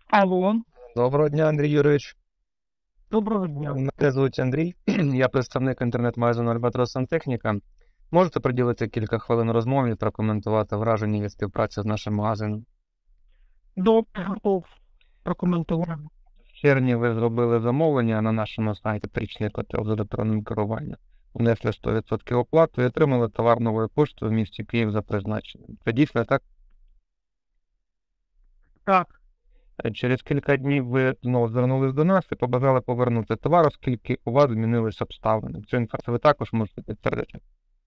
Алло, Доброго дня, Андрій Юрійович. доброго дня. Мене звуть Андрій, я представник інтернет-магазину Альбатрос Сантехніка. Можете приділити кілька хвилин розмові і прокоментувати враження від співпраці з нашим магазином? Добре, готов прокоментувати. В червні ви зробили замовлення на нашому сайті «Трічний котел» з електронним керуванням. Внесли 100% оплату і отримали товар новою поштою в місті Київ за призначенням. Це дійсно так? Так, Через кілька днів ви знову звернулись до нас і побажали повернути товар, оскільки у вас змінились обставини. Цю інформацію ви також можете підтвердити.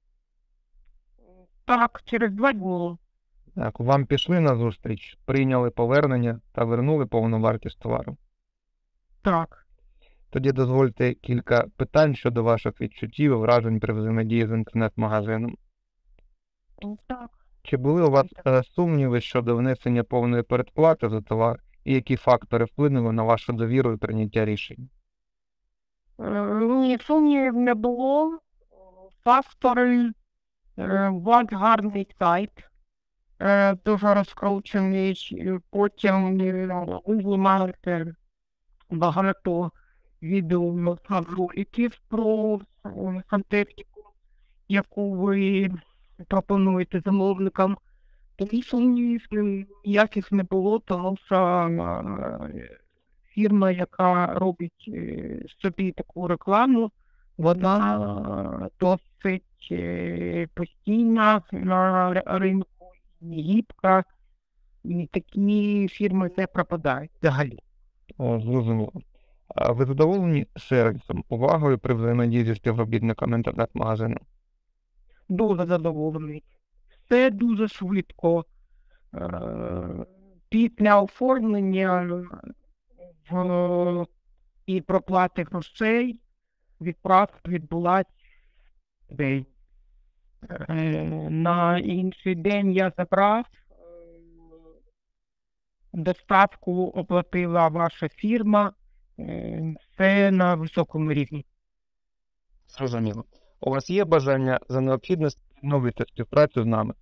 так, через 2 дні. Так, вам пішли на зустріч, прийняли повернення та вернули повну вартість товару. Так. Тоді дозвольте кілька питань щодо ваших відчуттів і вражень при взаємодії з інтернет-магазином. Так. Чи були у вас сумніви щодо внесення повної передплати за товар і які фактори вплинули на вашу довіру і прийняття рішень? Ні, сумнівів не було. Фактори, у вас гарний сайт, дуже розкручений, потім ви знімаєте багато відеороликів про сантехніку, яку ви пропонуєте замовникам. Тоді сумнівів ніяких не було, тому що фірма, яка робить собі таку рекламу, вона досить постійна на ринку, і гібка, і такі фірми не пропадають взагалі. Зрозуміло. А ви задоволені сервісом, увагою при взаємодії зі співробітниками інтернет-магазину? Дуже задоволений. Все дуже швидко. Після оформлення і проплати грошей відправка відбулася день. На інший день я забрав, доставку оплатила ваша фірма, все на високому рівні. Зрозуміло. У вас є бажання за необхідність відновити співпрацю з нами?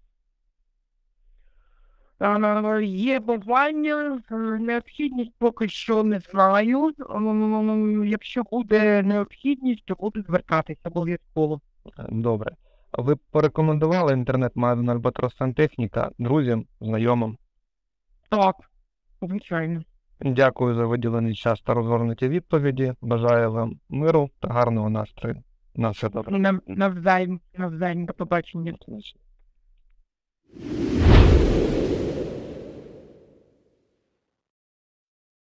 Є бажання, необхідність поки що не знаю. Якщо буде необхідність, то буду звертатися обов'язково. Добре. Ви порекомендували інтернет-магазин Альбатрос Сантехніка друзям, знайомим? Так, звичайно. Дякую за виділений час та розгорнуті відповіді. Бажаю вам миру та гарного настрою. На все добре. Навзаєм, до побачення. До побачення.